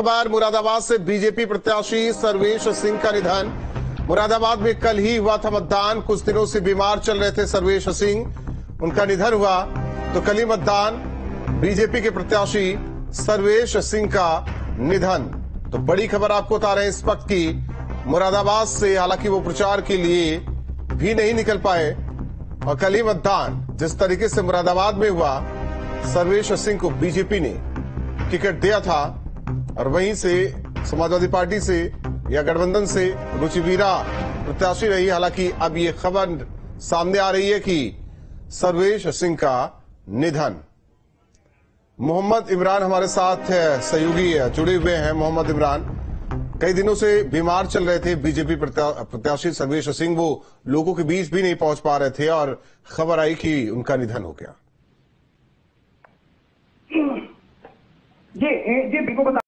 खबर मुरादाबाद से बीजेपी प्रत्याशी सर्वेश सिंह का निधन। मुरादाबाद में कल ही हुआ था मतदान। कुछ दिनों से बीमार चल रहे थे सर्वेश सिंह, उनका निधन हुआ तो कल ही मतदान। बीजेपी के प्रत्याशी सर्वेश सिंह का निधन। तो बड़ी खबर आपको बता रहे हैं इस वक्त की मुरादाबाद से, हालांकि वो प्रचार के लिए भी नहीं निकल पाए और कल ही मतदान। जिस तरीके से मुरादाबाद में हुआ, सर्वेश सिंह को बीजेपी ने टिकट दिया था और वहीं से समाजवादी पार्टी से या गठबंधन से रुचिवीरा प्रत्याशी रही। हालांकि अब ये खबर सामने आ रही है कि सर्वेश सिंह का निधन। मोहम्मद इमरान हमारे साथ सहयोगी जुड़े हुए हैं। मोहम्मद इमरान, कई दिनों से बीमार चल रहे थे बीजेपी प्रत्याशी सर्वेश सिंह, वो लोगों के बीच भी नहीं पहुंच पा रहे थे और खबर आई कि उनका निधन हो गया। जी बिल्कुल।